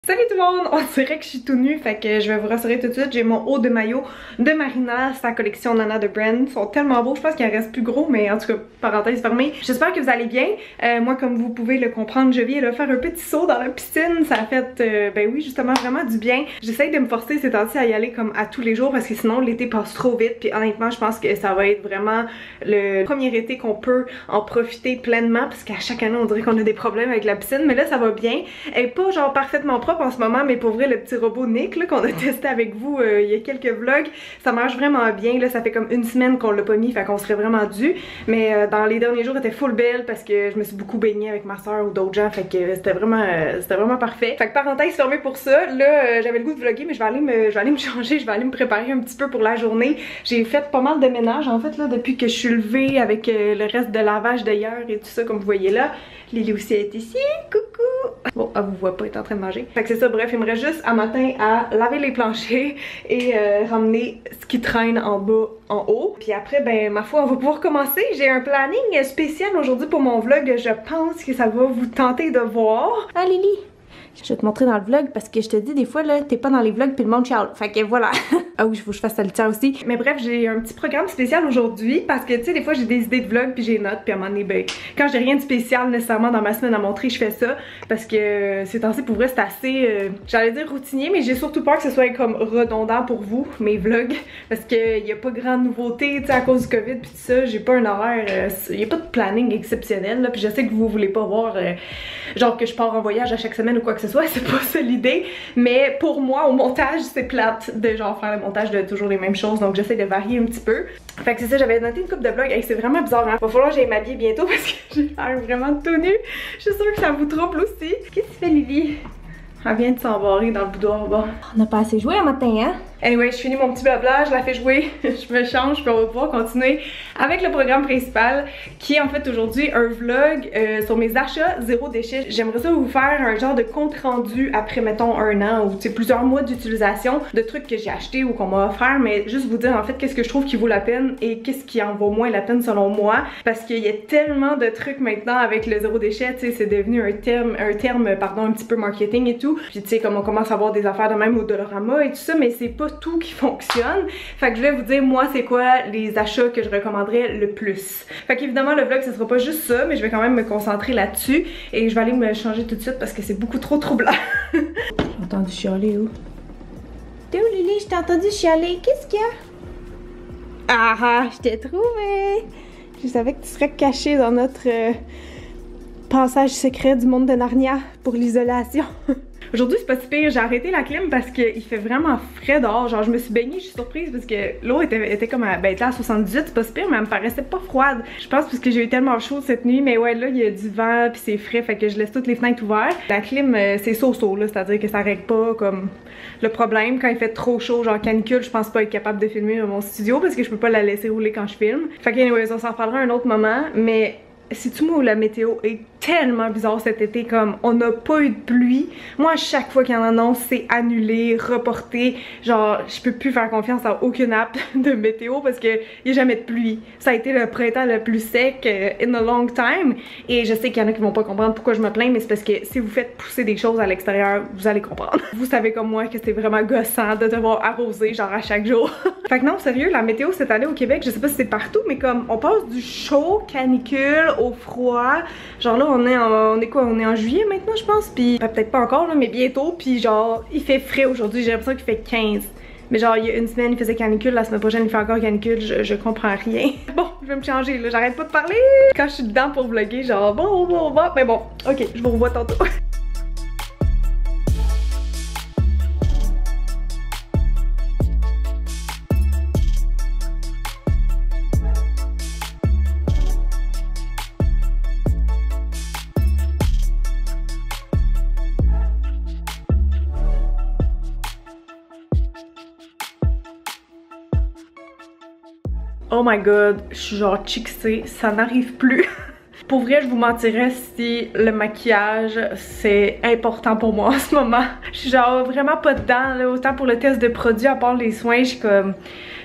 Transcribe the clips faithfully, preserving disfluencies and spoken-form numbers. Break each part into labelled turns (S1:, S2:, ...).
S1: Salut tout le monde! On dirait que je suis tout nue, fait que je vais vous rassurer tout de suite. J'ai mon haut de maillot de Marina, sa collection Nana de Brand. Ils sont tellement beaux, je pense qu'il en reste plus gros, mais en tout cas, parenthèse fermée. J'espère que vous allez bien. Euh, moi, comme vous pouvez le comprendre, je viens de faire un petit saut dans la piscine. Ça a fait, euh, ben oui, justement, vraiment du bien. J'essaye de me forcer ces temps-ci à y aller comme à tous les jours parce que sinon, l'été passe trop vite. Puis honnêtement, je pense que ça va être vraiment le premier été qu'on peut en profiter pleinement parce qu'à chaque année, on dirait qu'on a des problèmes avec la piscine. Mais là, ça va bien. Elle est pas genre parfaitement propre en ce moment, mais pour vrai, le petit robot Nick là qu'on a testé avec vous euh, il y a quelques vlogs, ça marche vraiment bien. Là, ça fait comme une semaine qu'on l'a pas mis, fait qu'on serait vraiment dû. Mais euh, dans les derniers jours, elle était full belle parce que je me suis beaucoup baignée avec ma soeur ou d'autres gens, fait que euh, c'était vraiment, euh, c'était vraiment parfait. Fait que parenthèse fermée pour ça. Là, euh, j'avais le goût de vlogger, mais je vais aller me, je vais aller me changer, je vais aller me préparer un petit peu pour la journée. J'ai fait pas mal de ménage en fait là depuis que je suis levée avec euh, le reste de lavage d'ailleurs et tout ça comme vous voyez là. Lily aussi est ici, coucou! Bon, elle vous voit pas, elle est en train de manger. Fait que c'est ça, bref, il me reste juste à matin à laver les planchers et euh, ramener ce qui traîne en bas en haut. Puis après, ben ma foi, on va pouvoir commencer. J'ai un planning spécial aujourd'hui pour mon vlog. Je pense que ça va vous tenter de voir. Ah Lily! Je vais te montrer dans le vlog parce que je te dis des fois là, t'es pas dans les vlogs puis le monde chiale. Fait que voilà. Ah oui, il faut que je fasse ça le tien aussi. Mais bref, j'ai un petit programme spécial aujourd'hui parce que tu sais, des fois j'ai des idées de vlog puis j'ai note puis à un moment donné, ben, quand j'ai rien de spécial nécessairement dans ma semaine à montrer, je fais ça parce que ces temps-ci pour vrai c'est assez, euh, j'allais dire routinier, mais j'ai surtout peur que ce soit comme redondant pour vous, mes vlogs, parce qu'il y a pas grande nouveauté, tu sais, à cause du Covid puis tout ça, j'ai pas un horaire, il euh, y a pas de planning exceptionnel là, puis je sais que vous voulez pas voir euh, genre que je pars en voyage à chaque semaine ou quoi que ce soit, c'est pas ça l'idée, mais pour moi au montage c'est plate de genre faire le montage de toujours les mêmes choses, donc j'essaie de varier un petit peu. Fait que c'est ça, j'avais noté une coupe de vlogs, hey, c'est vraiment bizarre, hein? Va falloir que j'aille m'habiller bientôt parce que j'ai l'air vraiment tout nu. Je suis sûre que ça vous trouble aussi. Qu'est-ce que tu fais Lily? Elle vient de s'embarrer dans le boudoir, bon. On n'a pas assez joué un matin, hein? Anyway, je finis mon petit blabla, je la fais jouer, je me change, puis on va pouvoir continuer avec le programme principal qui est en fait aujourd'hui un vlog euh, sur mes achats zéro déchet. J'aimerais ça vous faire un genre de compte rendu après mettons un an ou plusieurs mois d'utilisation de trucs que j'ai achetés ou qu'on m'a offert, mais juste vous dire en fait qu'est-ce que je trouve qui vaut la peine et qu'est-ce qui en vaut moins la peine selon moi, parce qu'il y a tellement de trucs maintenant avec le zéro déchet, tu sais, c'est devenu un terme, un terme pardon, un petit peu marketing et tout, puis tu sais comme on commence à avoir des affaires de même au Dollarama et tout ça, mais c'est pas tout qui fonctionne. Fait que je vais vous dire moi c'est quoi les achats que je recommanderais le plus. Fait qu'évidemment le vlog ce sera pas juste ça, mais je vais quand même me concentrer là-dessus et je vais aller me changer tout de suite parce que c'est beaucoup trop troublant. J'ai entendu chialer où? T'es où Lily? Je t'ai entendu chialer. Qu'est-ce qu'il y a? Ah ah, je t'ai trouvé! Je savais que tu serais caché dans notre euh, passage secret du monde de Narnia pour l'isolation. Aujourd'hui c'est pas si pire, j'ai arrêté la clim parce qu'il fait vraiment frais dehors, genre je me suis baignée, je suis surprise parce que l'eau était, était comme à, ben, là à soixante-dix, c'est pas si pire mais elle me paraissait pas froide. Je pense parce que j'ai eu tellement chaud cette nuit, mais ouais là il y a du vent puis c'est frais, fait que je laisse toutes les fenêtres ouvertes. La clim euh, c'est so-so là, c'est à dire que ça règle pas comme le problème quand il fait trop chaud, genre canicule, je pense pas être capable de filmer dans mon studio parce que je peux pas la laisser rouler quand je filme. Fait que anyways, on s'en reparlera un autre moment, mais sais-tu moi où la météo est tellement bizarre cet été, comme on n'a pas eu de pluie. Moi à chaque fois qu'il y en annonce c'est annulé, reporté, genre je peux plus faire confiance à aucune app de météo parce que il y a jamais de pluie. Ça a été le printemps le plus sec uh, in a long time et je sais qu'il y en a qui vont pas comprendre pourquoi je me plains, mais c'est parce que si vous faites pousser des choses à l'extérieur, vous allez comprendre. Vous savez comme moi que c'est vraiment gossant de devoir arroser genre à chaque jour. Fait que non, sérieux, la météo cette année au Québec, je sais pas si c'est partout, mais comme on passe du chaud, canicule, au froid, genre là on est en, on est quoi, on est en juillet maintenant je pense, puis ben, peut-être pas encore là, mais bientôt, puis genre il fait frais aujourd'hui, j'ai l'impression qu'il fait quinze. Mais genre il y a une semaine il faisait canicule, la semaine prochaine il fait encore canicule, je, je comprends rien. Bon, je vais me changer là, j'arrête pas de parler quand je suis dedans pour vlogger, genre bon bon bon, mais bon, ok, je vous revois tantôt. Oh my god, je suis genre chixée, ça n'arrive plus. Pour vrai, je vous mentirais si le maquillage c'est important pour moi en ce moment. Je suis genre vraiment pas dedans, là, autant pour le test de produit, à part les soins, je suis comme...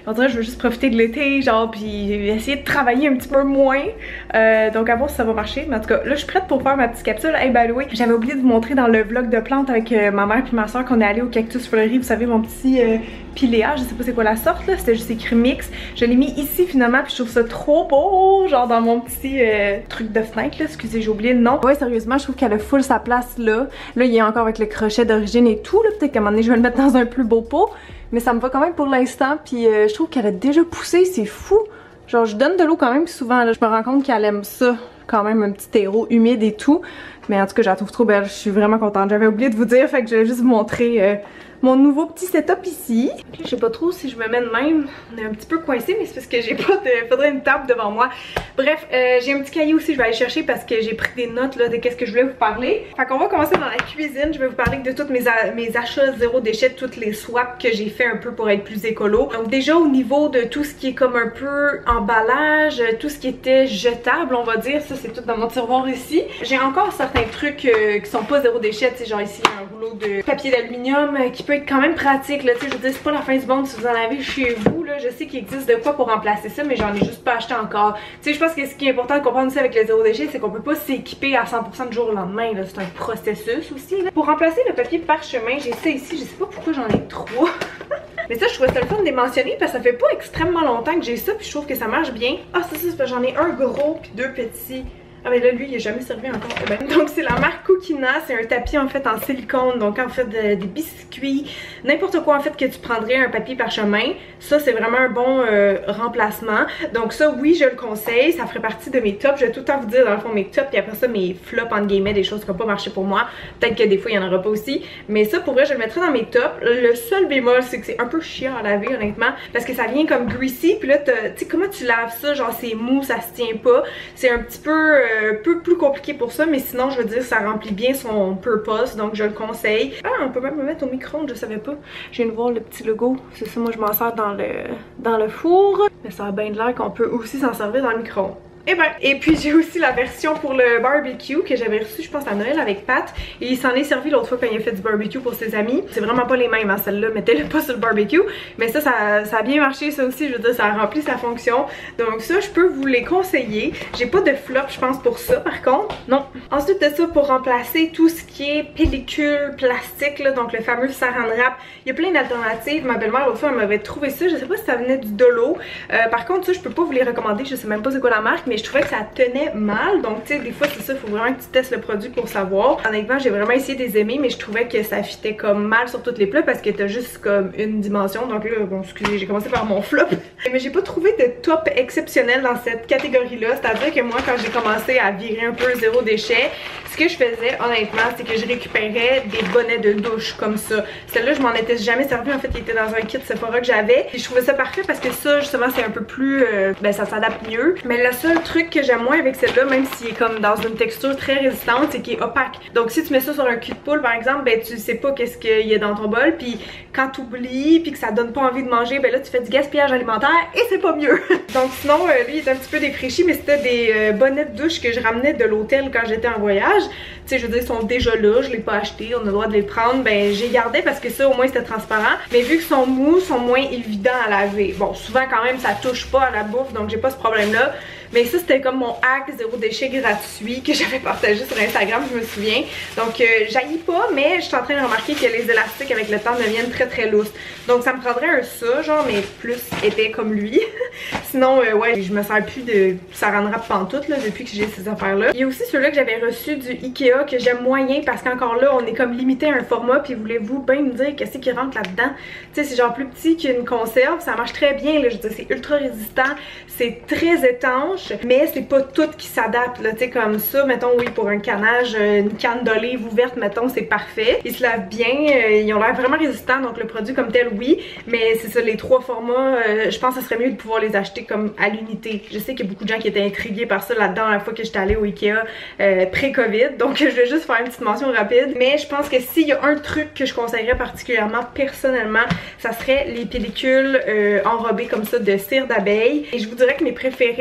S1: On dirait que je veux juste profiter de l'été, genre, puis essayer de travailler un petit peu moins. Euh, donc à voir si ça va marcher. Mais en tout cas, là je suis prête pour faire ma petite capsule. Hey, by the way, j'avais oublié de vous montrer dans le vlog de plantes avec euh, ma mère puis ma soeur qu'on est allé au Cactus Fleury. Vous savez, mon petit euh, piléa, je sais pas c'est quoi la sorte là, c'était juste écrit mix. Je l'ai mis ici finalement, puis je trouve ça trop beau, genre dans mon petit euh, truc de fenêtre là. Excusez, j'ai oublié le nom. Ouais, sérieusement, je trouve qu'elle a full sa place là. Là, il est encore avec le crochet d'origine et tout là. Peut-être qu'à un moment donné, je vais le mettre dans un plus beau pot. Mais ça me va quand même pour l'instant, puis euh, je trouve qu'elle a déjà poussé, c'est fou. Genre je donne de l'eau quand même souvent, là je me rends compte qu'elle aime ça, quand même un petit terreau humide et tout. Mais en tout cas je la trouve trop belle, je suis vraiment contente. J'avais oublié de vous dire, fait que je vais juste vous montrer euh, mon nouveau petit setup ici. Je sais pas trop si je me mets de même, on est un petit peu coincé, mais c'est parce que j'ai pas de... faudrait une table devant moi. Bref, euh, j'ai un petit cahier aussi, je vais aller chercher parce que j'ai pris des notes là de qu'est-ce que je voulais vous parler. Fait qu'on va commencer dans la cuisine, je vais vous parler de tous mes, mes achats zéro déchet, toutes les swaps que j'ai fait un peu pour être plus écolo. Donc déjà au niveau de tout ce qui est comme un peu emballage, tout ce qui était jetable on va dire, ça c'est tout dans mon tiroir ici. J'ai encore certains trucs euh, qui sont pas zéro déchet, tu sais, genre ici un rouleau de papier d'aluminium euh, qui peut être quand même pratique là, tu sais, je veux dire c'est pas la fin du monde si vous en avez chez vous là, je sais qu'il existe de quoi pour remplacer ça mais j'en ai juste pas acheté encore. Tu sais, je pense que ce qui est important de comprendre aussi avec le zéro déchet, c'est qu'on peut pas s'équiper à cent pour cent du jour au lendemain là, c'est un processus aussi là. Pour remplacer le papier parchemin, j'ai ça ici, je sais pas pourquoi j'en ai trois. Mais ça, je trouvais ça le fun de les mentionner parce que ça fait pas extrêmement longtemps que j'ai ça puis je trouve que ça marche bien. Ah, ça, ça, c'est parce que j'en ai un gros puis deux petits. Ah mais là lui il a jamais servi encore. Eh ben, donc c'est la marque Cookina, c'est un tapis en fait en silicone, donc en fait de, des biscuits, n'importe quoi en fait que tu prendrais un papier parchemin. Ça c'est vraiment un bon euh, remplacement. Donc ça oui je le conseille, ça ferait partie de mes tops. Je vais tout le temps vous dire dans le fond mes tops puis après ça mes flops entre guillemets, des choses qui n'ont pas marché pour moi. Peut-être que des fois il y en aura pas aussi, mais ça pour vrai je le mettrais dans mes tops. Le seul bémol c'est que c'est un peu chiant à laver honnêtement parce que ça vient comme greasy puis là tu sais comment tu laves ça, genre c'est mou, ça se tient pas. C'est un petit peu euh, un peu plus compliqué pour ça mais sinon je veux dire ça remplit bien son purpose donc je le conseille. Ah on peut même le mettre au micro-ondes, je savais pas. Je viens de voir le petit logo, c'est ça moi je m'en sers dans le dans le four mais ça a bien de l'air qu'on peut aussi s'en servir dans le micro-ondes. Et ben, et puis j'ai aussi la version pour le barbecue que j'avais reçu je pense à Noël avec Pat et il s'en est servi l'autre fois quand il a fait du barbecue pour ses amis. C'est vraiment pas les mêmes hein, celle-là, mettez-le pas sur le barbecue mais ça, ça ça a bien marché ça aussi, je veux dire ça a rempli sa fonction donc ça je peux vous les conseiller. J'ai pas de flop je pense pour ça par contre, non. Ensuite de ça pour remplacer tout ce qui est pellicule plastique là, donc le fameux saran wrap, il y a plein d'alternatives. Ma belle-mère l'autre fois elle m'avait trouvé ça, je sais pas si ça venait du Dolo, euh, par contre ça je peux pas vous les recommander, je sais même pas c'est quoi la marque mais je trouvais que ça tenait mal donc tu sais des fois c'est ça, il faut vraiment que tu testes le produit pour savoir. Honnêtement j'ai vraiment essayé de les aimer mais je trouvais que ça fitait comme mal sur tous les plats parce que t'as juste comme une dimension donc là bon excusez j'ai commencé par mon flop mais j'ai pas trouvé de top exceptionnel dans cette catégorie là, c'est à dire que moi quand j'ai commencé à virer un peu zéro déchet ce que je faisais honnêtement c'est que je récupérais des bonnets de douche comme ça. Celle-là je m'en étais jamais servi en fait, il était dans un kit Sephora que j'avais et je trouvais ça parfait parce que ça justement c'est un peu plus euh, ben ça s'adapte mieux mais le seul truc que j'aime moins avec celle-là, même s'il est comme dans une texture très résistante, c'est qu'il est opaque. Donc si tu mets ça sur un cul de poule par exemple, ben tu sais pas qu'est-ce qu'il y a dans ton bol, puis quand tu oublies, puis que ça donne pas envie de manger, ben là tu fais du gaspillage alimentaire et c'est pas mieux. Donc sinon, euh, lui il est un petit peu défraîchi, mais c'était des euh, bonnets de douche que je ramenais de l'hôtel quand j'étais en voyage. Tu sais, je veux dire, ils sont déjà là, je l'ai pas acheté, on a le droit de les prendre, ben j'ai gardé parce que ça au moins c'était transparent. Mais vu qu'ils sont mous, ils sont moins évidents à laver. Bon, souvent quand même ça touche pas à la bouffe, donc j'ai pas ce problème-là. Mais ça c'était comme mon hack zéro déchet gratuit que j'avais partagé sur Instagram, je me souviens. Donc euh, j'haïs pas mais je suis en train de remarquer que les élastiques avec le temps deviennent très très lousses. Donc ça me prendrait un ça genre mais plus épais comme lui. Sinon euh, ouais je me sers plus de saran wrap pantoute là depuis que j'ai ces affaires là. Il y a aussi ceux-là que j'avais reçu du Ikea que j'aime moyen parce qu'encore là on est comme limité à un format puis voulez-vous bien me dire qu'est-ce qui rentre là-dedans. Tu sais c'est genre plus petit qu'une conserve, ça marche très bien là, je veux dire c'est ultra résistant, c'est très étanche mais c'est pas tout qui s'adapte là, tu sais comme ça, mettons oui pour un canage, une canne d'olive ouverte mettons c'est parfait, ils se lavent bien, euh, ils ont l'air vraiment résistants donc le produit comme tel oui, mais c'est ça les trois formats, euh, je pense que ce serait mieux de pouvoir les acheter comme à l'unité. Je sais qu'il y a beaucoup de gens qui étaient intrigués par ça là-dedans la fois que j'étais allée au Ikea euh, pré-Covid, donc je vais juste faire une petite mention rapide, mais je pense que s'il y a un truc que je conseillerais particulièrement personnellement, ça serait les pellicules euh, enrobées comme ça de cire d'abeille et je vous dirais que mes préférés pour en avoir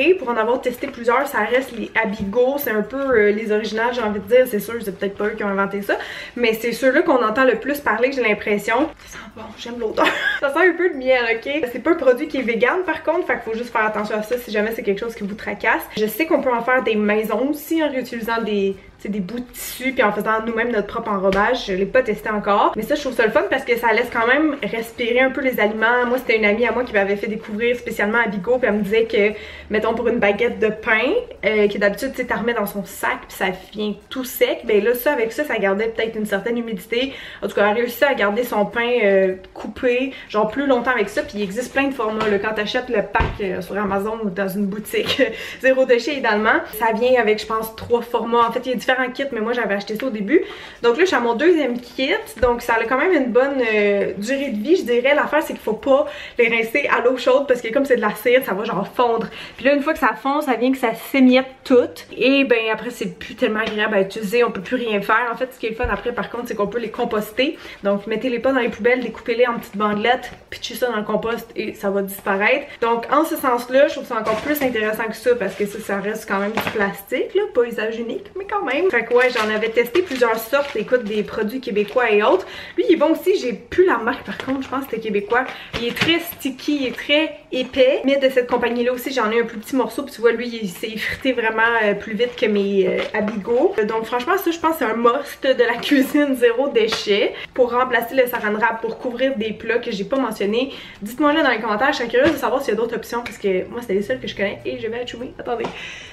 S1: avoir testé plusieurs, ça reste les Abigo, c'est un peu euh, les originales, j'ai envie de dire, c'est sûr, c'est peut-être pas eux qui ont inventé ça, mais c'est ceux-là qu'on entend le plus parler, j'ai l'impression. Ça sent bon, j'aime l'odeur. Ça sent un peu de miel, ok? C'est pas un produit qui est vegan par contre, fait qu'il faut juste faire attention à ça si jamais c'est quelque chose qui vous tracasse. Je sais qu'on peut en faire des maisons aussi en réutilisant des... des bouts de tissu puis en faisant nous-mêmes notre propre enrobage. Je l'ai pas testé encore, mais ça je trouve ça le fun parce que ça laisse quand même respirer un peu les aliments. Moi c'était une amie à moi qui m'avait fait découvrir spécialement Abigo, puis elle me disait que mettons pour une baguette de pain euh, qui d'habitude tu sais t'as remets dans son sac puis ça vient tout sec, ben là ça avec ça ça gardait peut-être une certaine humidité. En tout cas elle a réussi à garder son pain euh, coupé genre plus longtemps avec ça, puis il existe plein de formats là. Quand t'achètes le pack euh, sur Amazon ou dans une boutique zéro déchet idéalement, ça vient avec je pense trois formats. En fait il y a différents kits, mais moi j'avais acheté ça au début. Donc là je suis à mon deuxième kit, donc ça a quand même une bonne euh, durée de vie je dirais. L'affaire c'est qu'il faut pas les rincer à l'eau chaude parce que comme c'est de la cire ça va genre fondre, puis là une fois que ça fond ça vient que ça s'émiette tout, et ben après c'est plus tellement agréable à utiliser, on peut plus rien faire. En fait ce qui est le fun après par contre c'est qu'on peut les composter, donc mettez-les pas dans les poubelles, découpez-les en petites bandelettes, pitchez ça dans le compost et ça va disparaître. Donc en ce sens là je trouve ça encore plus intéressant que ça parce que ça, ça reste quand même du plastique là, pas usage unique mais quand même. Fait que ouais, j'en avais testé plusieurs sortes, écoute, des produits québécois et autres. Lui, il est bon aussi, j'ai plus la marque par contre, je pense que c'était québécois. Il est très sticky, il est très épais. Mais de cette compagnie-là aussi, j'en ai un plus petit morceau, puis tu vois, lui, il s'est effrité vraiment euh, plus vite que mes euh, Abigo. Donc franchement, ça, je pense c'est un must de la cuisine zéro déchet pour remplacer le saran wrap, pour couvrir des plats que j'ai pas mentionnés. Dites-moi là dans les commentaires, je serais curieuse de savoir s'il y a d'autres options, parce que moi, c'était les seules que je connais et je vais achouer. Attendez.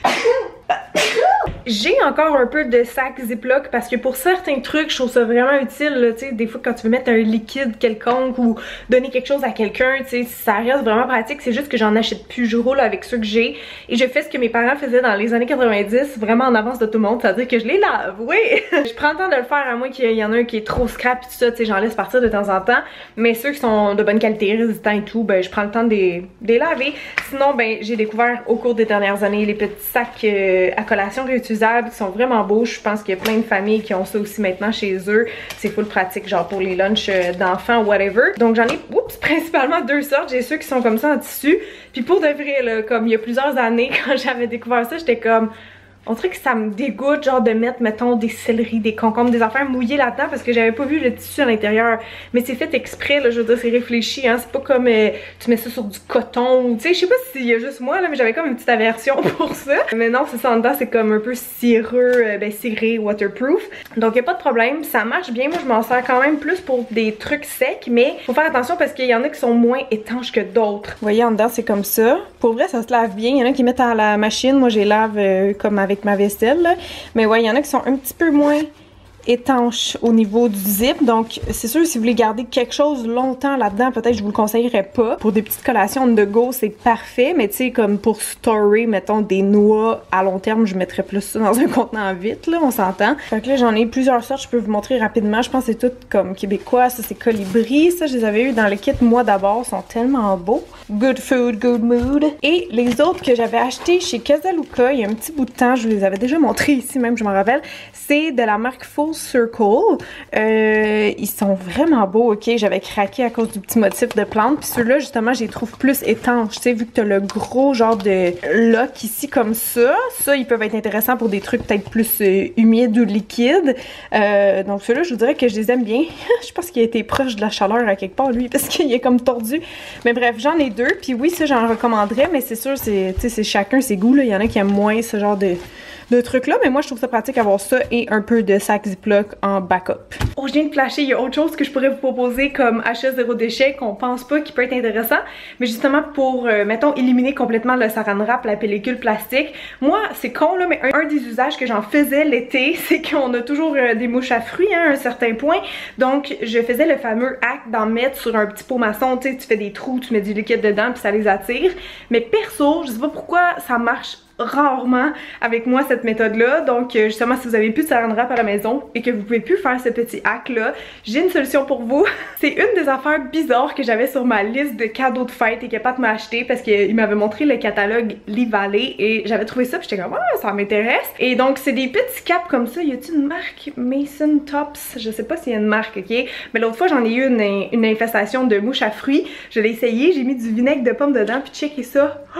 S1: J'ai encore un peu de sac Ziploc parce que pour certains trucs, je trouve ça vraiment utile. Tu sais, des fois quand tu veux mettre un liquide quelconque ou donner quelque chose à quelqu'un, tu sais, ça reste vraiment pratique. C'est juste que j'en achète plus, je roule avec ceux que j'ai. Et je fais ce que mes parents faisaient dans les années quatre-vingt-dix, vraiment en avance de tout le monde, c'est-à-dire que je les lave, oui! Je prends le temps de le faire à moins qu'il y en a un qui est trop scrap et tout ça, tu sais, j'en laisse partir de temps en temps. Mais ceux qui sont de bonne qualité, résistants et tout, ben je prends le temps de les, de les laver. Sinon, ben j'ai découvert au cours des dernières années les petits sacs euh, à collation réutilisables qui sont vraiment beaux. Je pense qu'il y a plein de familles qui ont ça aussi maintenant chez eux. C'est full pratique, genre pour les lunchs d'enfants, whatever. Donc j'en ai, oups, principalement deux sortes. J'ai ceux qui sont comme ça en tissu. Puis pour de vrai, là, comme il y a plusieurs années, quand j'avais découvert ça, j'étais comme... On dirait que ça me dégoûte genre de mettre mettons des céleris, des concombres, des affaires mouillées là-dedans parce que j'avais pas vu le tissu à l'intérieur. Mais c'est fait exprès là, je veux dire c'est réfléchi hein, c'est pas comme euh, tu mets ça sur du coton, tu sais, je sais pas s'il y a juste moi là, mais j'avais comme une petite aversion pour ça. Mais non, c'est ça en dedans, c'est comme un peu cireux, euh, ben ciré, waterproof. Donc y a pas de problème, ça marche bien. Moi je m'en sers quand même plus pour des trucs secs, mais faut faire attention parce qu'il y en a qui sont moins étanches que d'autres. Vous voyez en dedans c'est comme ça. Pour vrai ça se lave bien, il y en a qui mettent à la machine, moi je les lave euh, comme avec avec ma vaisselle là. Mais ouais, il y en a qui sont un petit peu moins étanche au niveau du zip, donc c'est sûr si vous voulez garder quelque chose longtemps là-dedans, peut-être je vous le conseillerais pas. Pour des petites collations on the go c'est parfait, mais tu sais comme pour storer mettons des noix à long terme, je mettrais plus ça dans un contenant vite là, on s'entend. Fait que là j'en ai plusieurs sortes, je peux vous montrer rapidement. Je pense que c'est tout comme québécois, ça c'est Colibri, ça je les avais eu dans le kit moi d'abord, sont tellement beaux. Good food, good mood. Et les autres que j'avais acheté chez Casaluca il y a un petit bout de temps, je vous les avais déjà montrés ici même, je m'en rappelle, c'est de la marque Full Circle. Euh, ils sont vraiment beaux, ok? J'avais craqué à cause du petit motif de plante. Puis ceux-là, justement, je les trouve plus étanches. Tu sais, vu que t'as le gros genre de lock ici comme ça, ça, ils peuvent être intéressants pour des trucs peut-être plus euh, humides ou liquides. Euh, donc ceux-là, je vous dirais que je les aime bien. Je pense qu'il a été proche de la chaleur à quelque part, lui, parce qu'il est comme tordu. Mais bref, j'en ai deux. Puis oui, ça, j'en recommanderais, mais c'est sûr, c'est, tu sais, c'est chacun ses goûts, là. Il y en a qui aiment moins ce genre de... de trucs là, mais moi je trouve ça pratique d'avoir ça et un peu de sac Ziploc en backup. Oh, je viens de flasher, il y a autre chose que je pourrais vous proposer comme achat zéro déchet qu'on pense pas qui peut être intéressant, mais justement pour, euh, mettons, éliminer complètement le saran wrap, la pellicule plastique. Moi, c'est con là, mais un, un des usages que j'en faisais l'été, c'est qu'on a toujours euh, des mouches à fruits hein, à un certain point, donc je faisais le fameux hack d'en mettre sur un petit pot maçon, tu sais, tu fais des trous, tu mets du liquide dedans puis ça les attire, mais perso, je sais pas pourquoi ça marche rarement avec moi cette méthode là, donc justement si vous avez plus de saran wrap à la maison et que vous pouvez plus faire ce petit hack là, j'ai une solution pour vous. C'est une des affaires bizarres que j'avais sur ma liste de cadeaux de fête et que Pat m'a acheté parce qu'il m'avait montré le catalogue Lee Valley et j'avais trouvé ça puis j'étais comme ah ça m'intéresse. Et donc c'est des petits caps comme ça, y a-t-il une marque Mason Tops, je sais pas s'il y a une marque, ok, mais l'autre fois j'en ai eu une, une infestation de mouches à fruits, je l'ai essayé, j'ai mis du vinaigre de pomme dedans puis checkez ça, oh,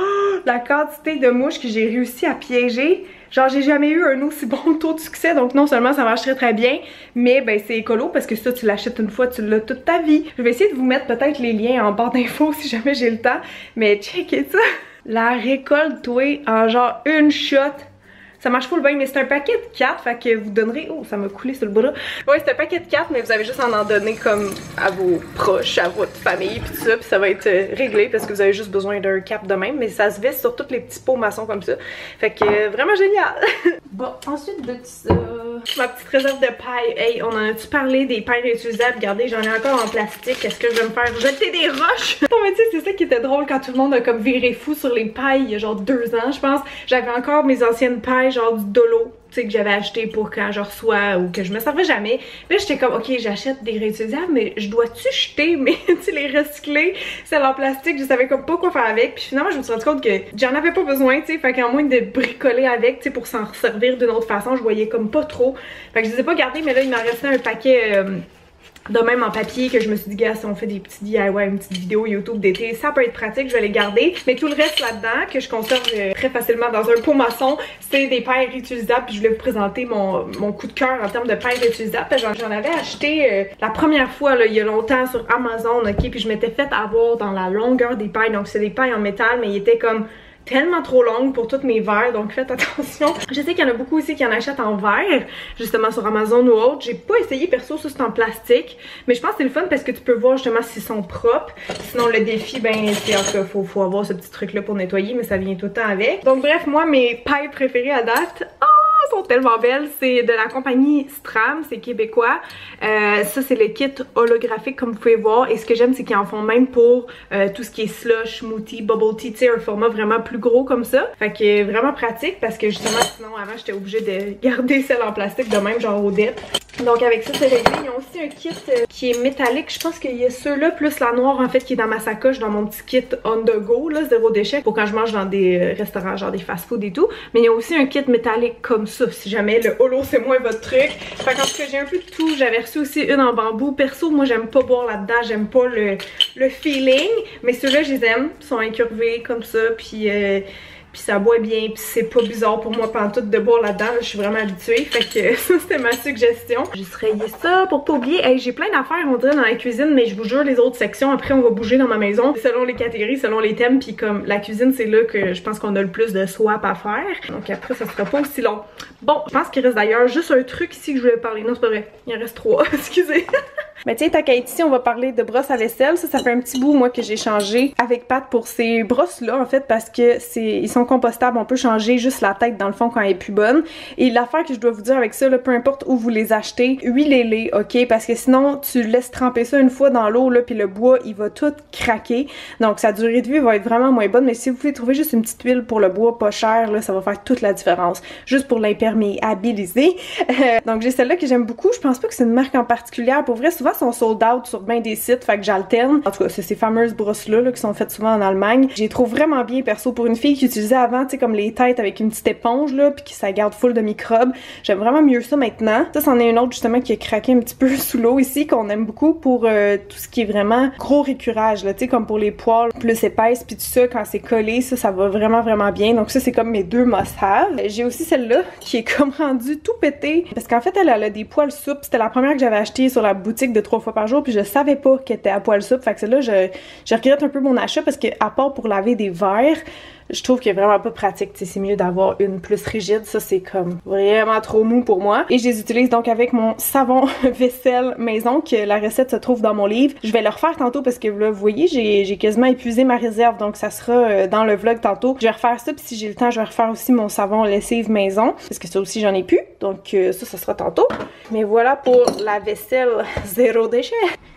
S1: la quantité de mouches que j'ai réussi à piéger. Genre j'ai jamais eu un aussi bon taux de succès, donc non seulement ça marche très très bien, mais ben c'est écolo parce que ça tu l'achètes une fois, tu l'as toute ta vie. Je vais essayer de vous mettre peut-être les liens en barre d'infos si jamais j'ai le temps, mais checkez ça. La récolte, toi, en genre une shot. Ça marche full bien, mais c'est un paquet de quatre, fait que vous donnerez... Oh, ça m'a coulé sur le bras. Ouais, c'est un paquet de quatre, mais vous avez juste à en donner comme à vos proches, à votre famille, puis tout ça, puis ça va être euh, réglé parce que vous avez juste besoin d'un cap de même, mais ça se visse sur tous les petits pots maçons comme ça. Fait que euh, vraiment génial! Bon, ensuite de ça... Ma petite réserve de paille. Hey, on en a-tu parlé des pailles réutilisables? Regardez, j'en ai encore en plastique. Est-ce que je vais me faire jeter des roches? Non, mais tu sais, c'est ça qui était drôle quand tout le monde a comme viré fou sur les pailles il y a genre deux ans, je pense. J'avais encore mes anciennes pailles, genre du Dolo, tu sais, que j'avais acheté pour quand je reçois ou que je me servais jamais. Puis là, j'étais comme, ok, j'achète des réutilisables, mais je dois-tu jeter, mais tu sais, les recycler, celles en plastique, je savais comme pas quoi faire avec. Puis finalement, je me suis rendu compte que j'en avais pas besoin, tu sais, fait qu'en moins de bricoler avec, tu sais, pour s'en servir d'une autre façon, je voyais comme pas trop. Fait que je les ai pas gardés, mais là, il m'en restait un paquet... Euh, de même en papier que je me suis dit, gars, si on fait des petits D I Y, une petite vidéo YouTube d'été, ça peut être pratique, je vais les garder. Mais tout le reste là-dedans, que je conserve euh, très facilement dans un pot maçon, c'est des pailles réutilisables. Puis je voulais vous présenter mon, mon coup de cœur en termes de pailles réutilisables. J'en avais acheté euh, la première fois, là, il y a longtemps sur Amazon, ok? Puis je m'étais fait avoir dans la longueur des pailles. Donc c'est des pailles en métal, mais ils étaient comme... tellement trop longue pour tous mes verres, donc faites attention. Je sais qu'il y en a beaucoup aussi qui en achètent en verre, justement sur Amazon ou autre. J'ai pas essayé perso, ça c'est en plastique, mais je pense que c'est le fun parce que tu peux voir justement s'ils sont propres. Sinon le défi, ben c'est en tout cas, faut, faut avoir ce petit truc là pour nettoyer, mais ça vient tout le temps avec. Donc bref, moi mes pailles préférées à date, oh, sont tellement belles, c'est de la compagnie Stram, c'est québécois. Euh, ça c'est le kit holographique comme vous pouvez voir, et ce que j'aime c'est qu'ils en font même pour euh, tout ce qui est slush, smoothie, bubble tea, tu sais, un format vraiment plus gros comme ça. Fait que vraiment pratique parce que justement sinon avant j'étais obligée de garder celle en plastique de même genre au dip. Donc avec ça c'est réglé. Ils ont aussi un kit euh, qui est métallique, je pense qu'il y a ceux-là plus la noire en fait qui est dans ma sacoche, dans mon petit kit on the go là, zéro déchet, pour quand je mange dans des euh, restaurants genre des fast food et tout. Mais il y a aussi un kit métallique comme ça si jamais le holo c'est moins votre truc. Fait qu'en tout cas j'ai un peu de tout. J'avais reçu aussi une en bambou. Perso moi j'aime pas boire là-dedans, j'aime pas le, le feeling, mais ceux-là je les aime, ils sont incurvés comme ça, puis euh, puis ça boit bien, puis c'est pas bizarre pour moi pantoute de boire là-dedans, là, je suis vraiment habituée, fait que ça c'était ma suggestion. J'ai rayé ça pour pas oublier. Hey, j'ai plein d'affaires on dirait dans la cuisine, mais je vous jure les autres sections après on va bouger dans ma maison selon les catégories, selon les thèmes, puis comme la cuisine c'est là que je pense qu'on a le plus de swap à faire, donc après ça sera pas aussi long. Bon, je pense qu'il reste d'ailleurs juste un truc ici que je voulais parler, non c'est pas vrai, il en reste trois, excusez. Mais tiens, t'as qu'à être ici, on va parler de brosses à vaisselle. Ça, ça fait un petit bout, moi, que j'ai changé avec Pat pour ces brosses-là, en fait, parce que c'est ils sont compostables. On peut changer juste la tête, dans le fond, quand elle est plus bonne. Et l'affaire que je dois vous dire avec ça, là, peu importe où vous les achetez, huilez-les, ok? Parce que sinon, tu laisses tremper ça une fois dans l'eau, là, puis le bois, il va tout craquer. Donc, sa durée de vie va être vraiment moins bonne. Mais si vous voulez trouver juste une petite huile pour le bois pas cher, là, ça va faire toute la différence. Juste pour l'imperméabiliser. Euh, donc, j'ai celle-là que j'aime beaucoup. Je pense pas que c'est une marque en particulier. Pour vrai, souvent, sont sold out sur bien des sites, fait que j'alterne. En tout cas, c'est ces fameuses brosses-là là, qui sont faites souvent en Allemagne. J'y trouve vraiment bien, perso, pour une fille qui utilisait avant, tu sais, comme les têtes avec une petite éponge, là, puis qui ça garde full de microbes. J'aime vraiment mieux ça maintenant. Ça, c'en est une autre, justement, qui a craqué un petit peu sous l'eau ici, qu'on aime beaucoup pour euh, tout ce qui est vraiment gros récurage, là, tu sais, comme pour les poils plus épaisses, puis tout ça, quand c'est collé, ça, ça va vraiment, vraiment bien. Donc ça, c'est comme mes deux must-have. J'ai aussi celle-là, qui est comme rendue tout pété, parce qu'en fait, elle, elle a des poils souples. C'était la première que j'avais achetée sur la boutique de trois fois par jour, puis je savais pas qu'elle était à poil souple. Fait que celle-là, je, je regrette un peu mon achat parce que à part pour laver des verres, je trouve qu'il est vraiment pas pratique. C'est mieux d'avoir une plus rigide. Ça, c'est comme vraiment trop mou pour moi. Et je les utilise donc avec mon savon vaisselle maison, que la recette se trouve dans mon livre. Je vais le refaire tantôt parce que là, vous voyez, j'ai quasiment épuisé ma réserve. Donc, ça sera dans le vlog tantôt. Je vais refaire ça. Puis si j'ai le temps, je vais refaire aussi mon savon lessive maison. Parce que ça aussi, j'en ai plus. Donc, euh, ça, ça sera tantôt. Mais voilà pour la vaisselle zéro déchet.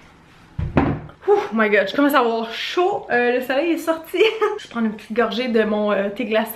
S1: Oh my god, je commence à avoir chaud. Euh, le soleil est sorti. Je prends une petite gorgée de mon euh, thé glacé.